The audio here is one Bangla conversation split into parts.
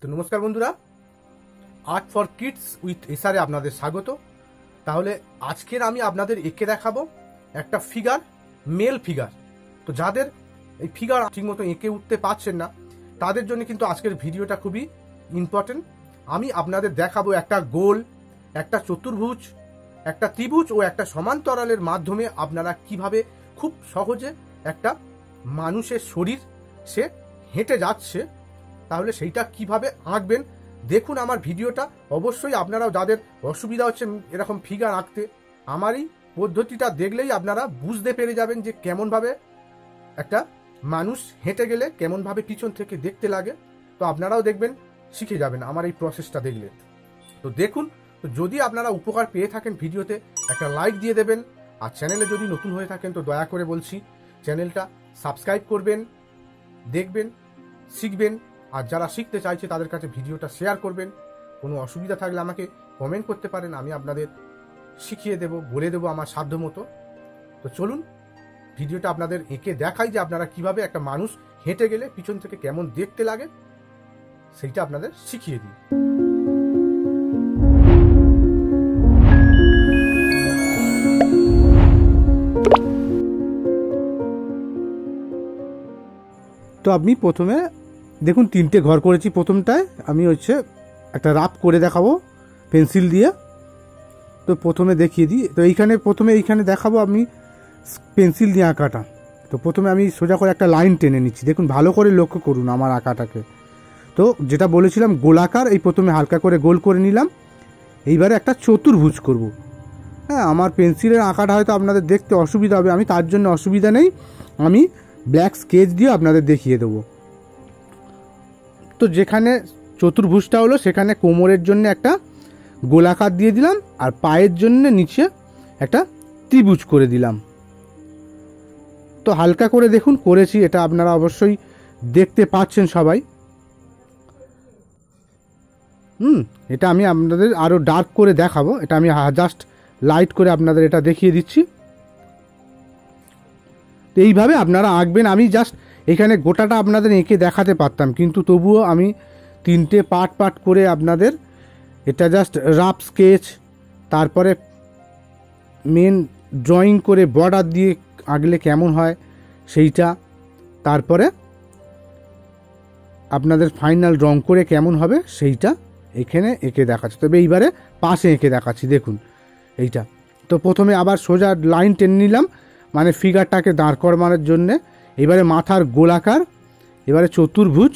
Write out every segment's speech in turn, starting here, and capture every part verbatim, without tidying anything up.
তো নমস্কার বন্ধুরা, আর্ট ফর কিডস উইথ এসআরে আপনাদের স্বাগত। তাহলে আজকের আমি আপনাদের এঁকে দেখাবো একটা ফিগার, মেল ফিগার। তো যাদের এই ফিগার ঠিকমতো এঁকে উঠতে পারছেন না তাদের জন্য কিন্তু আজকের ভিডিওটা খুবই ইম্পর্টেন্ট। আমি আপনাদের দেখাবো একটা গোল, একটা চতুর্ভুজ, একটা ত্রিভুজ ও একটা সমান্তরালের মাধ্যমে আপনারা কিভাবে খুব সহজে একটা মানুষের শরীর সে হেঁটে যাচ্ছে তাহলে সেইটা কিভাবে আঁকবেন। দেখুন আমার ভিডিওটা। অবশ্যই আপনারাও যাদের অসুবিধা হচ্ছে এরকম ফিগার আঁকতে, আমার এই পদ্ধতিটা দেখলেই আপনারা বুঝতে পেরে যাবেন যে কেমনভাবে একটা মানুষ হেঁটে গেলে কেমনভাবে পিছন থেকে দেখতে লাগে। তো আপনারাও দেখবেন, শিখে যাবেন আমার এই প্রসেসটা দেখলে। তো দেখুন, তো যদি আপনারা উপকার পেয়ে থাকেন ভিডিওতে একটা লাইক দিয়ে দেবেন, আর চ্যানেলে যদি নতুন হয়ে থাকেন তো দয়া করে বলছি চ্যানেলটা সাবস্ক্রাইব করবেন, দেখবেন, শিখবেন। আর যারা শিখতে চাইছে তাদের কাছে ভিডিওটা শেয়ার করবেন। কোনো অসুবিধা থাকলে আমাকে কমেন্ট করতে পারেন, আমি আপনাদের শিখিয়ে দেব, বলে দেবো আমার সাধ্য মতো। তো চলুন ভিডিওটা আপনাদের এঁকে দেখাই যে আপনারা কিভাবে একটা মানুষ হেঁটে গেলে পিছন থেকে কেমন দেখতে লাগে সেইটা আপনাদের শিখিয়ে দিই। তো আপনি প্রথমে দেখুন তিনটে ঘর করেছি। প্রথমটায় আমি হচ্ছে একটা রাফ করে দেখাবো পেন্সিল দিয়ে। তো প্রথমে দেখিয়ে দিই। তো এইখানে প্রথমে এইখানে দেখাবো আমি পেন্সিল দিয়ে আঁকাটা। তো প্রথমে আমি সোজা করে একটা লাইন টেনে নিচ্ছি। দেখুন ভালো করে লক্ষ্য করুন আমার আঁকাটাকে। তো যেটা বলেছিলাম গোলাকার, এই প্রথমে হালকা করে গোল করে নিলাম। এইবারে একটা চতুর্ভুজ করব। হ্যাঁ, আমার পেন্সিলের আঁকাটা হয়তো আপনাদের দেখতে অসুবিধা হবে, আমি তার জন্য অসুবিধা নেই, আমি ব্ল্যাক স্কেচ দিয়ে আপনাদের দেখিয়ে দেবো। তো যেখানে চতুর্ভুজটা হলো সেখানে কোমরের জন্য একটা গোলাকার দিয়ে দিলাম, আর পায়ের জন্য নিচে একটা ত্রিভুজ করে দিলাম। তো হালকা করে দেখুন করেছি, এটা আপনারা অবশ্যই দেখতে পাচ্ছেন সবাই। হুম এটা আমি আপনাদের আরও ডার্ক করে দেখাবো, এটা আমি জাস্ট লাইট করে আপনাদের এটা দেখিয়ে দিচ্ছি। তো এইভাবে আপনারা আঁকবেন। আমি জাস্ট এখানে গোটাটা আপনাদের এঁকে দেখাতে পারতাম, কিন্তু তবুও আমি তিনটে পার্ট পার্ট করে আপনাদের এটা জাস্ট রাফ স্কেচ, তারপরে মেন ড্রয়িং করে বর্ডার দিয়ে আঁকলে কেমন হয় সেইটা, তারপরে আপনাদের ফাইনাল রং করে কেমন হবে সেইটা এখানে এঁকে দেখাচ্ছি। তবে এইবারে পাশে এঁকে দেখাচ্ছি। দেখুন এইটা। তো প্রথমে আবার সোজা লাইন টেনে নিলাম, মানে ফিগারটাকে দাঁড় করানোর জন্যে। এবারে মাথার গোলাকার, এবারে চতুর্ভুজ,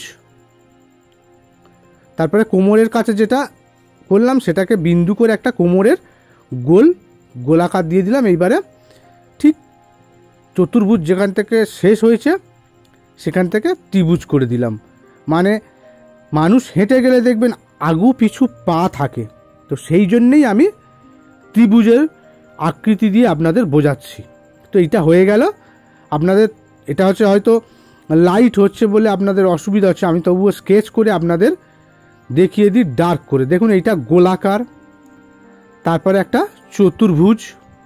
তারপরে কোমরের কাছে যেটা করলাম সেটাকে বিন্দু করে একটা কোমরের গোল গোলাকার দিয়ে দিলাম। এইবারে ঠিক চতুর্ভুজ যেখান থেকে শেষ হয়েছে সেখান থেকে ত্রিভুজ করে দিলাম। মানে মানুষ হেঁটে গেলে দেখবেন আগু পিছু পা থাকে, তো সেই জন্যেই আমি ত্রিভুজের আকৃতি দিয়ে আপনাদের বোঝাচ্ছি। তো এটা হয়ে গেল আপনাদের। এটা হচ্ছে হয়তো লাইট হচ্ছে বলে আপনাদের অসুবিধা হচ্ছে, আমি তবুও স্কেচ করে আপনাদের দেখিয়ে দিই ডার্ক করে। দেখুন এইটা গোলাকার, তারপরে একটা চতুর্ভুজ,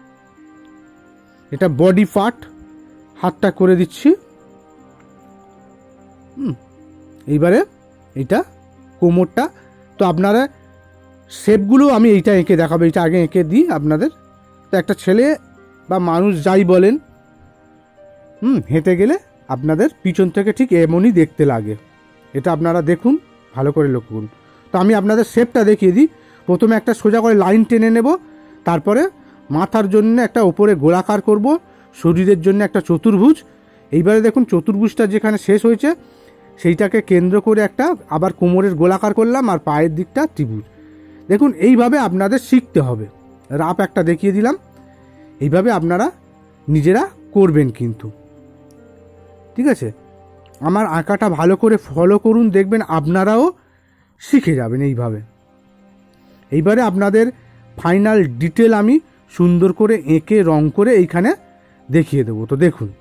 এটা বডি পার্ট, হাতটা করে দিচ্ছি। হুম এইবারে এইটা কোমরটা। তো আপনারা শেপগুলো আমি এইটা এঁকে দেখাবো, এইটা আগে এঁকে দিই আপনাদের। তো একটা ছেলে বা মানুষ যাই বলেন, হুম হেঁটে গেলে আপনাদের পিছন থেকে ঠিক এমনই দেখতে লাগে। এটা আপনারা দেখুন, ভালো করে লক্ষ্য করুন। তো আমি আপনাদের শেপটা দেখিয়ে দিই। প্রথমে একটা সোজা করে লাইন টেনে নেব, তারপরে মাথার জন্য একটা ওপরে গোলাকার করব, শরীরের জন্য একটা চতুর্ভুজ। এইবারে দেখুন চতুর্ভুজটা যেখানে শেষ হয়েছে সেইটাকে কেন্দ্র করে একটা আবার কোমরের গোলাকার করলাম, আর পায়ের দিকটা ত্রিভুজ। দেখুন এইভাবে আপনাদের শিখতে হবে। রাফ একটা দেখিয়ে দিলাম, এইভাবে আপনারা নিজেরা করবেন কিন্তু, ঠিক আছে? আমার আঁকাটা ভালো করে ফলো করুন, দেখবেন আপনারাও শিখে যাবেন এইভাবে। এইবারে আপনাদের ফাইনাল ডিটেল আমি সুন্দর করে এঁকে রং করে এইখানে দেখিয়ে দেবো। তো দেখুন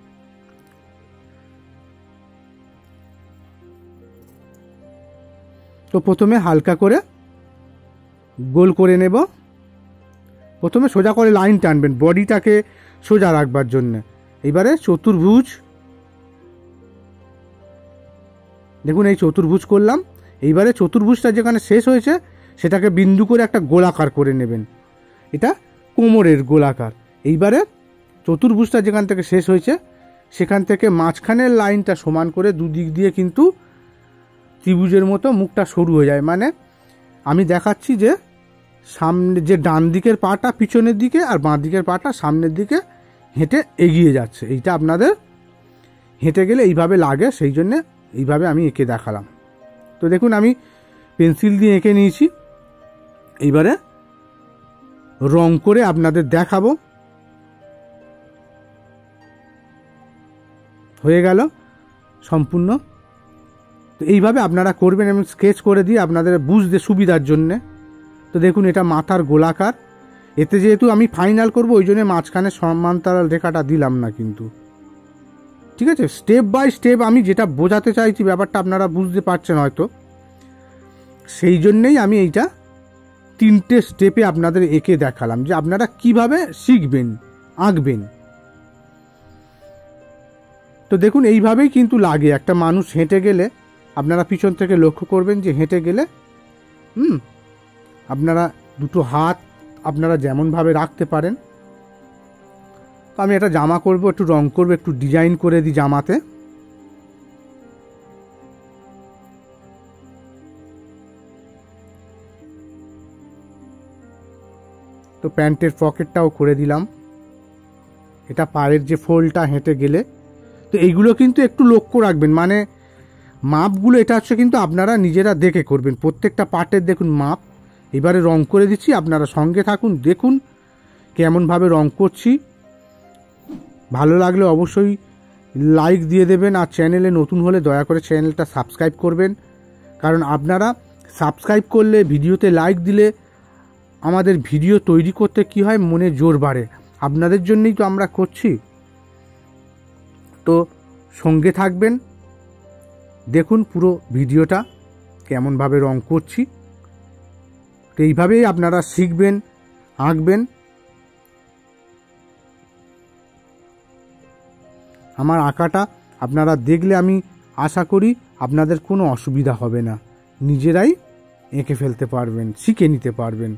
তো প্রথমে হালকা করে গোল করে নেব। প্রথমে সোজা করে লাইন টানবেন বডিটাকে সোজা রাখবার জন্য। এবারে চতুর্ভুজ, দেখুন এই চতুর্ভুজ করলাম। এইবারে চতুর্ভুজটা যেখানে শেষ হয়েছে সেটাকে বিন্দু করে একটা গোলাকার করে নেবেন, এটা কোমরের গোলাকার। এইবারে চতুর্ভুজটা যেখান থেকে শেষ হয়েছে সেখান থেকে মাঝখানের লাইনটা সমান করে দুদিক দিয়ে কিন্তু ত্রিভুজের মতো মুখটা সরু হয়ে যায়। মানে আমি দেখাচ্ছি যে সামনে যে ডান দিকের পাটা পিছনের দিকে আর বাঁ দিকের পাটা সামনের দিকে হেঁটে এগিয়ে যাচ্ছে। এইটা আপনাদের হেঁটে গেলে এইভাবে লাগে, সেই জন্যে এইভাবে আমি এঁকে দেখালাম। তো দেখুন আমি পেন্সিল দিয়ে এঁকে নিয়েছি, এইবারে রং করে আপনাদের দেখাবো। হয়ে গেল সম্পূর্ণ। তো এইভাবে আপনারা করবেন, এবং স্কেচ করে দিয়ে আপনাদের বুঝতে সুবিধার জন্যে। তো দেখুন এটা মাথার গোলাকার, এতে যেহেতু আমি ফাইনাল করব ওই জন্য মাঝখানে সমান্তরাল রেখাটা দিলাম না কিন্তু, ঠিক আছে। স্টেপ বাই স্টেপ আমি যেটা বোঝাতে চাইছি ব্যাপারটা আপনারা বুঝতে পারছেন হয়তো, সেই জন্যেই আমি এইটা তিনটে স্টেপে আপনাদের এঁকে দেখালাম যে আপনারা কিভাবে শিখবেন, আঁকবেন। তো দেখুন এইভাবেই কিন্তু লাগে। একটা মানুষ হেঁটে গেলে আপনারা পিছন থেকে লক্ষ্য করবেন যে হেঁটে গেলে হুম আপনারা দুটো হাত আপনারা যেমনভাবে রাখতে পারেন। তো আমি একটা জামা করব, একটু রং করব, একটু ডিজাইন করে দিই জামাতে। তো প্যান্টের পকেটটাও করে দিলাম, এটা পায়ের যে ফোল্ডটা হেঁটে গেলে। তো এইগুলো কিন্তু একটু লক্ষ্য রাখবেন, মানে মাপগুলো এটা হচ্ছে কিন্তু আপনারা নিজেরা দেখে করবেন। প্রত্যেকটা পার্টের দেখুন মাপ। এবারে রং করে দিচ্ছি, আপনারা সঙ্গে থাকুন, দেখুন কেমনভাবে রং করছি। ভালো লাগলে অবশ্যই লাইক দিয়ে দেবেন, আর চ্যানেলে নতুন হলে দয়া করে চ্যানেলটা সাবস্ক্রাইব করবেন, কারণ আপনারা সাবস্ক্রাইব করলে, ভিডিওতে লাইক দিলে আমাদের ভিডিও তৈরি করতে কি হয়, মনে জোর বাড়ে। আপনাদের জন্যই তো আমরা করছি। তো সঙ্গে থাকবেন, দেখুন পুরো ভিডিওটা কেমনভাবে রং করছি। তো এইভাবেই আপনারা শিখবেন, আঁকবেন। আমার আঁকাটা আপনারা দেখলে আমি আশা করি আপনাদের কোনো অসুবিধা হবে না, নিজেরাই এঁকে ফেলতে পারবেন, শিখে নিতে পারবেন।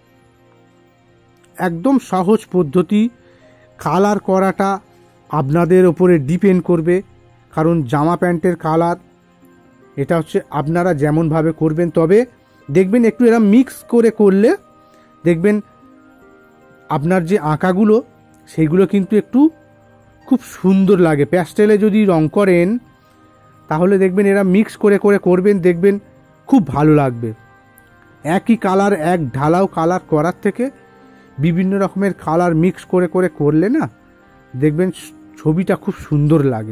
একদম সহজ পদ্ধতি। কালার করাটা আপনাদের ওপরে ডিপেন্ড করবে, কারণ জামা প্যান্টের কালার এটা হচ্ছে আপনারা যেমনভাবে করবেন। তবে দেখবেন একটু এরা মিক্স করে করলে দেখবেন আপনার যে আঁকাগুলো সেইগুলো কিন্তু একটু খুব সুন্দর লাগে। প্যাস্টেলে যদি রং করেন তাহলে দেখবেন এরা মিক্স করে করে করবেন, দেখবেন খুব ভালো লাগবে। একই কালার, এক ঢালাও কালার করার থেকে বিভিন্ন রকমের কালার মিক্স করে করে করলে না দেখবেন ছবিটা খুব সুন্দর লাগে।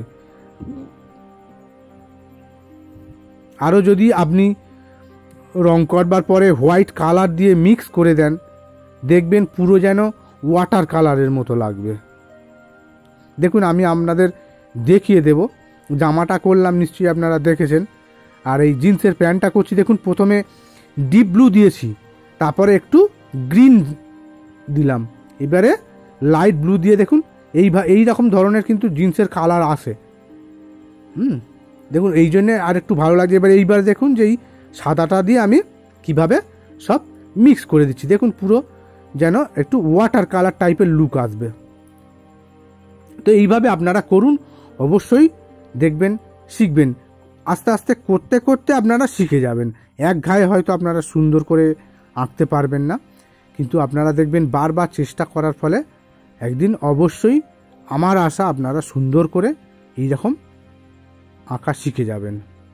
আরও যদি আপনি রং করবার পরে হোয়াইট কালার দিয়ে মিক্স করে দেন, দেখবেন পুরো যেন ওয়াটার কালারের মতো লাগবে। দেখুন আমি আপনাদের দেখিয়ে দেব। জামাটা করলাম, নিশ্চয়ই আপনারা দেখেছেন। আর এই জিন্সের প্যান্টটা করছি, দেখুন প্রথমে ডিপ ব্লু দিয়েছি, তারপরে একটু গ্রিন দিলাম, এবারে লাইট ব্লু দিয়ে দেখুন এই এই রকম ধরনের কিন্তু জিন্সের কালার আসে। হুম দেখুন এই জন্যে আর একটু ভালো লাগছে। এবার এইবার দেখুন যে এই সাদাটা দিয়ে আমি কিভাবে সব মিক্স করে দিচ্ছি, দেখুন পুরো যেন একটু ওয়াটার কালার টাইপের লুক আসবে। তো এইভাবে আপনারা করুন, অবশ্যই দেখবেন শিখবেন। আস্তে আস্তে করতে করতে আপনারা শিখে যাবেন। এক ঘায়ে হয়তো আপনারা সুন্দর করে আঁকতে পারবেন না, কিন্তু আপনারা দেখবেন বারবার চেষ্টা করার ফলে একদিন অবশ্যই আমার আশা আপনারা সুন্দর করে এই রকম আঁকা শিখে যাবেন।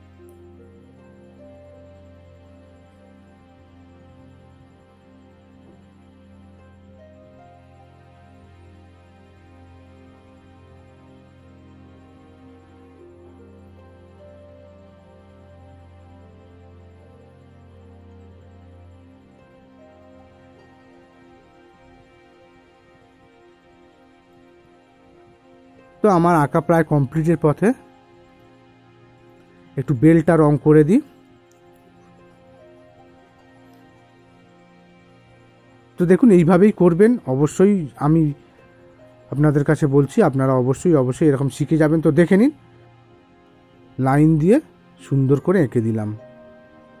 তো আমার আঁকা প্রায় কমপ্লিটের পথে। একটু বেলটা রং করে দিই। তো দেখুন এইভাবেই করবেন, অবশ্যই আমি আপনাদের কাছে বলছি, আপনারা অবশ্যই অবশ্যই এরকম শিখে যাবেন। তো দেখে নিন, লাইন দিয়ে সুন্দর করে এঁকে দিলাম।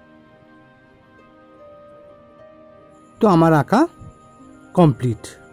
তো আমার আঁকা কমপ্লিট।